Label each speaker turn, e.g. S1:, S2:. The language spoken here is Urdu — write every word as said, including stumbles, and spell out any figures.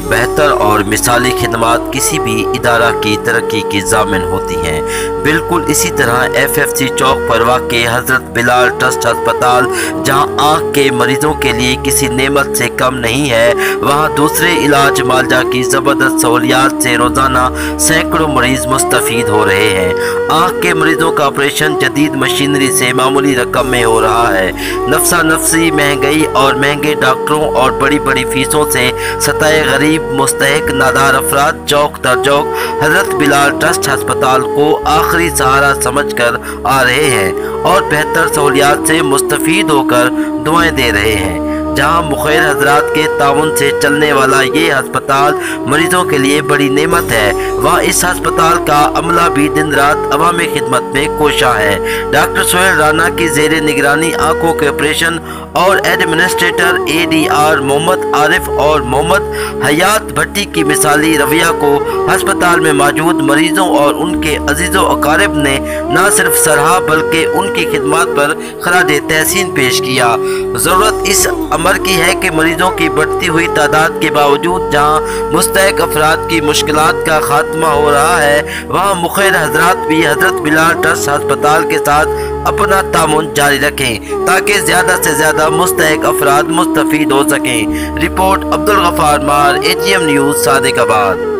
S1: بہتر اور مثالی خدمات کسی بھی ادارہ کی ترقی کی ضامن ہوتی ہیں۔ بالکل اسی طرح ایف ایف سی چوک پر واقع حضرت بلال ٹرسٹ ہسپتال جہاں آنکھ کے مریضوں کے لیے کسی نعمت سے کم نہیں ہے، وہاں دوسرے علاج معالجہ کی زبردست سہولیات سے روزانہ سینکڑوں مریض مستفید ہو رہے ہیں۔ آنکھ کے مریضوں کا آپریشن جدید مشینری سے معمولی رقم میں ہو رہا ہے۔ نفسا نفسی مہنگائی اور مہنگے ڈاکٹروں اور بڑی بڑی فیسوں سے ستائے غریب مستحق نادار افراد چوک در چوک حضرت بلال ٹرسٹ ہسپتال کو آخری سہارا سمجھ کر آ رہے ہیں اور بہتر سہولیات سے مستفید ہو کر دعائیں دے رہے ہیں۔ جہاں مخیر حضرات کے تعاون سے چلنے والا یہ ہسپتال مریضوں کے لیے بڑی نعمت ہے، وہاں اس ہسپتال کا عملہ بھی دن رات عوامی خدمت میں کوشاں ہے۔ ڈاکٹر سہیل رانا کی زیر نگرانی آنکھوں کے آپریشن اور administrator A D R Muhammad Arif اور محمد حیات بھٹی کی مثالی رویہ کو ہسپتال میں موجود مریضوں اور ان کے عزیز و اقارب نے نہ صرف سراہا بلکہ ان کی خدمات پر خراج تحسین پیش کیا۔ ضرورت اس امر کی ہے کہ مریضوں کی بڑھتی ہوئی تعداد کے باوجود جہاں مستحق افراد کی مشکلات کا خاتمہ ہو رہا ہے، وہاں مخیر حضرات بھی حضرت بلال ٹرسٹ ہسپتال کے ساتھ اپنا تعاون جاری رکھیں تاکہ زیادہ سے زیادہ مستحق افراد مستفید ہو سکیں۔ رپورٹ عبدالغفار مار، اے جی ایم نیوز، صادق آباد۔